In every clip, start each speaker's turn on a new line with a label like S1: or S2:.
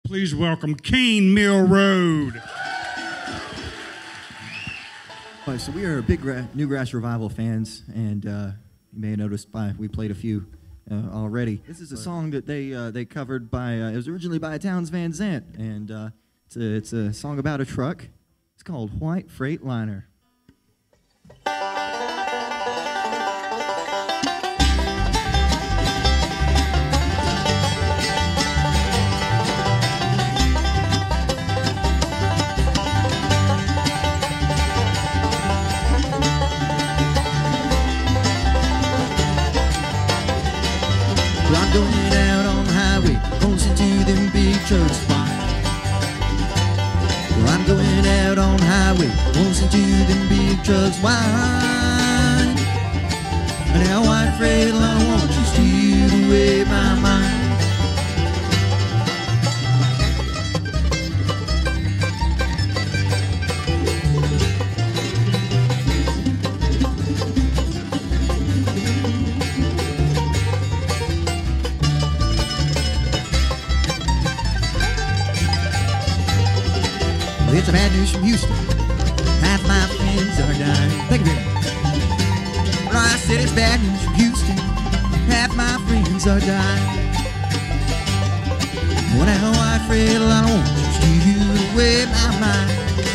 S1: Please welcome Cane Mill Road.
S2: So we are big Newgrass Revival fans, and you may have noticed we played a few already. This is a song that they covered by, it was originally by Townes Van Zandt, and it's a song about a truck. It's called White Freightliner. I'm going out on the highway, closing to them big trucks flying. Well, I'm going out on the highway, closing to them big trucks wide. And now White Freightliner won't you steal away my mind. It's a bad news from Houston. Half my friends are dying. Thank you very much. Well, I said it's bad news from Houston. Half my friends are dying. Well, now White Freightliner won't you steal away my mind.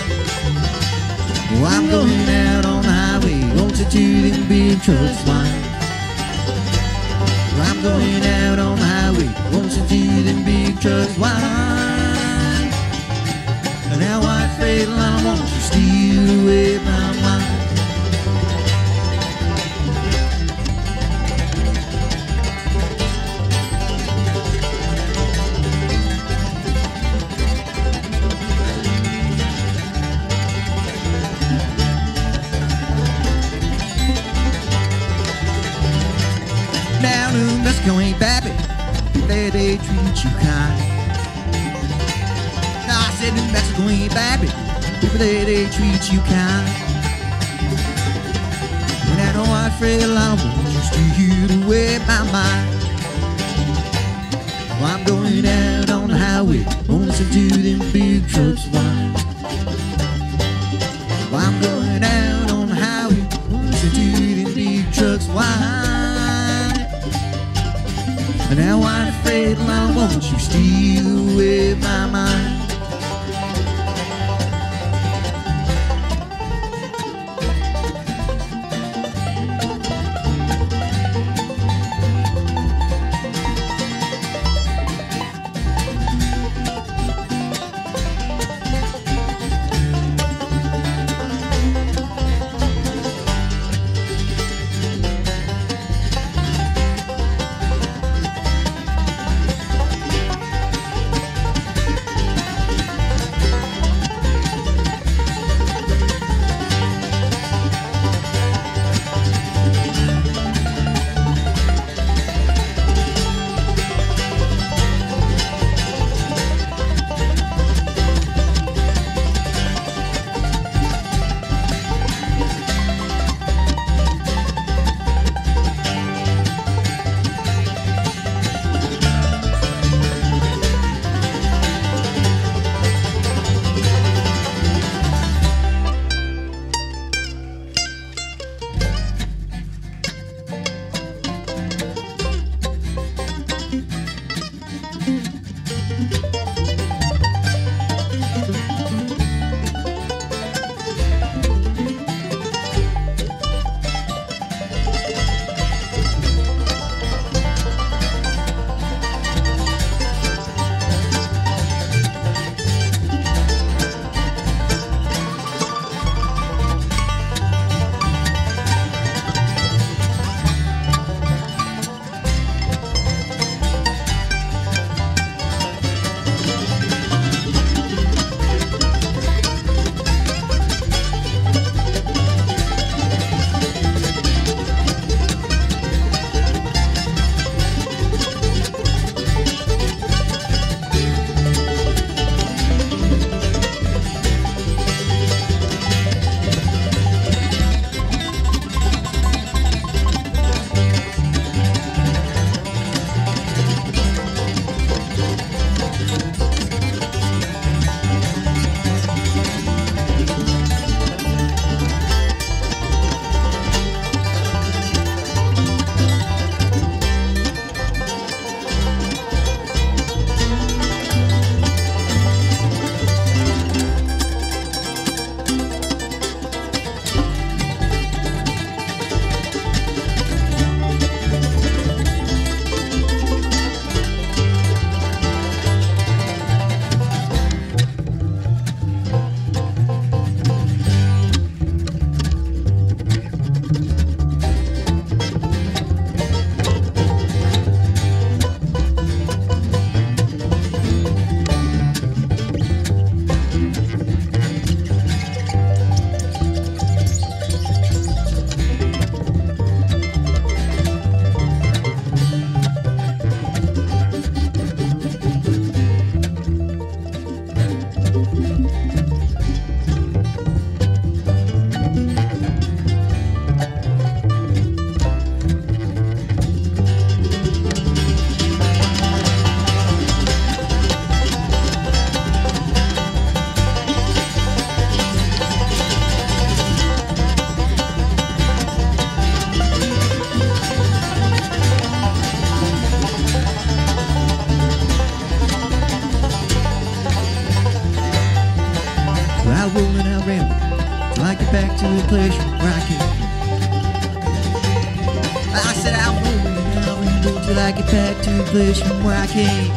S2: Well, I'm going out on the highway, closer to them big trucks flying. Well, I'm going out on the highway, closer to them big trucks wide. Now White Freightliner won't you steal away my mind. Down in Mexico ain't bad, there they treat you kind. I said New Mexico ain't bad, people they treat you kind. When I know White Freightliner won't you steal away my mind. Well, I'm going out on the highway, won't listen to them big trucks whine. Well, I'm going out on the highway, won't listen to them big trucks whine. And now White Freightliner won't you steal away my mind. back to the place where I came. I said I'll go till I get back to the place from where I came.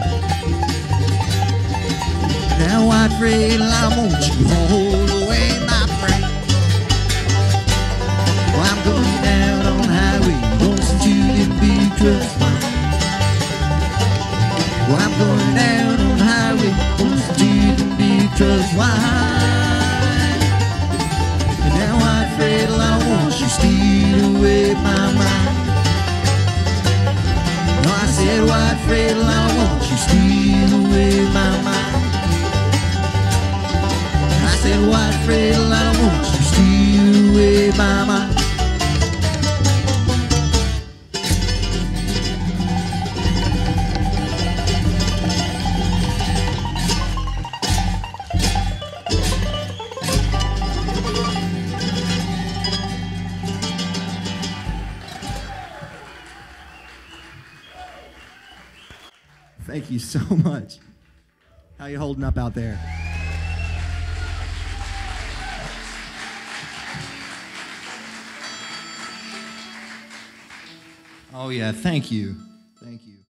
S2: Now white Freightliner, won't you hold away my brain? Well, I'm going down on the highway, lonesome to the big truck line. Well, I'm going down on the highway, lonesome to the big truck line. And now white Freightliner, won't you steal away my mind? No, I said white Freightliner, won't you steal away my mind? I said white Freightliner, won't you steal away my mind? Thank you so much. How you holding up out there? Oh yeah, thank you.